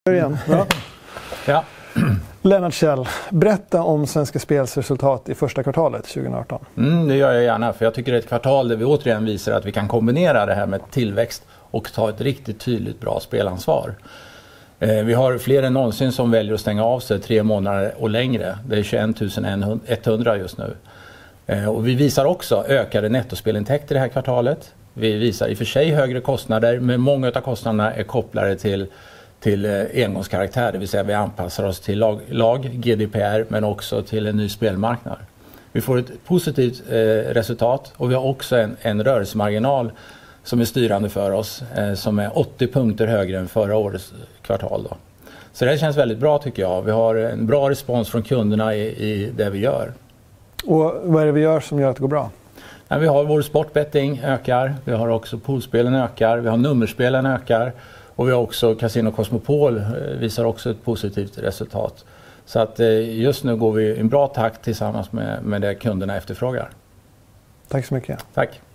Igen. Ja. Ja. Lennart Kjell, berätta om Svenska Spels resultat i första kvartalet 2018. Det gör jag gärna, för jag tycker det är ett kvartal där vi återigen visar att vi kan kombinera det här med tillväxt och ta ett riktigt tydligt bra spelansvar. Vi har fler än någonsin som väljer att stänga av sig 3 månader och längre. Det är 21 100 just nu. Och vi visar också ökade nettospelintäkter det här kvartalet. Vi visar i och för sig högre kostnader, men många av kostnaderna är kopplade till engångskaraktär. Det vill säga vi anpassar oss till lag GDPR, men också till en ny spelmarknad. Vi får ett positivt resultat, och vi har också en rörelsemarginal som är styrande för oss, som är 80 punkter högre än förra årets kvartal då. Så det känns väldigt bra tycker jag. Vi har en bra respons från kunderna i det vi gör. Och vad är det vi gör som gör att det går bra? Ja, vi har vår sportbetting ökar, vi har också poolspelen ökar, vi har nummerspelen ökar, och vi har också Casino Cosmopol visar också ett positivt resultat. Så att just nu går vi i en bra takt tillsammans med det kunderna efterfrågar. Tack så mycket. Tack.